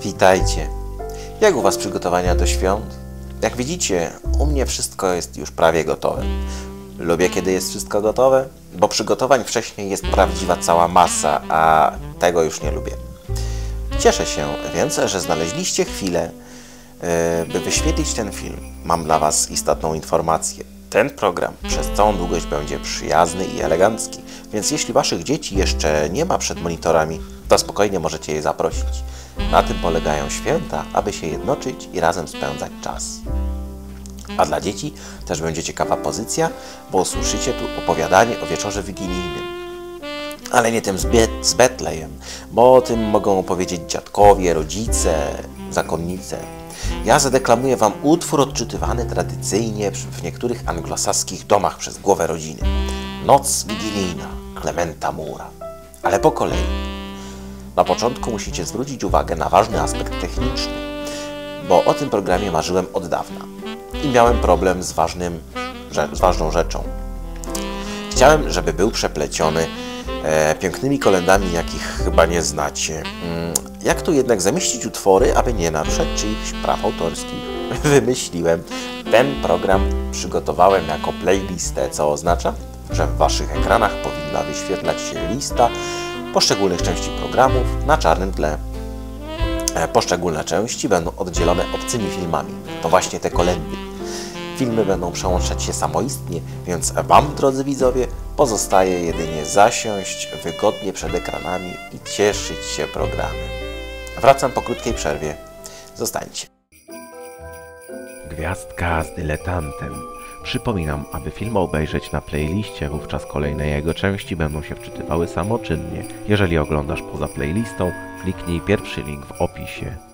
Witajcie. Jak u Was przygotowania do świąt? Jak widzicie, u mnie wszystko jest już prawie gotowe. Lubię, kiedy jest wszystko gotowe, bo przygotowań wcześniej jest prawdziwa cała masa, a tego już nie lubię. Cieszę się więc, że znaleźliście chwilę, by wyświetlić ten film. Mam dla Was istotną informację. Ten program przez całą długość będzie przyjazny i elegancki, więc jeśli Waszych dzieci jeszcze nie ma przed monitorami, to spokojnie możecie je zaprosić. Na tym polegają święta, aby się jednoczyć i razem spędzać czas. A dla dzieci też będzie ciekawa pozycja, bo usłyszycie tu opowiadanie o wieczorze wigilijnym. Ale nie tym z Betlejem, bo o tym mogą opowiedzieć dziadkowie, rodzice, zakonnice. Ja zadeklamuję Wam utwór odczytywany tradycyjnie w niektórych anglosaskich domach przez głowę rodziny. Noc wigilijna, Clementa Moore'a. Ale po kolei. Na początku musicie zwrócić uwagę na ważny aspekt techniczny, bo o tym programie marzyłem od dawna i miałem problem z ważną rzeczą. Chciałem, żeby był przepleciony pięknymi kolendami, jakich chyba nie znacie. Jak tu jednak zamieścić utwory, aby nie naruszać czyichś praw autorskich? Wymyśliłem. Ten program przygotowałem jako playlistę, co oznacza, że w Waszych ekranach powinna wyświetlać się lista poszczególnych części programów na czarnym tle. Poszczególne części będą oddzielone obcymi filmami. To właśnie te kolendy. Filmy będą przełączać się samoistnie, więc Wam, drodzy widzowie, pozostaje jedynie zasiąść wygodnie przed ekranami i cieszyć się programem. Wracam po krótkiej przerwie. Zostańcie. Gwiazdka z dyletantem. Przypominam, aby film obejrzeć na playliście, wówczas kolejne jego części będą się wczytywały samoczynnie. Jeżeli oglądasz poza playlistą, kliknij pierwszy link w opisie.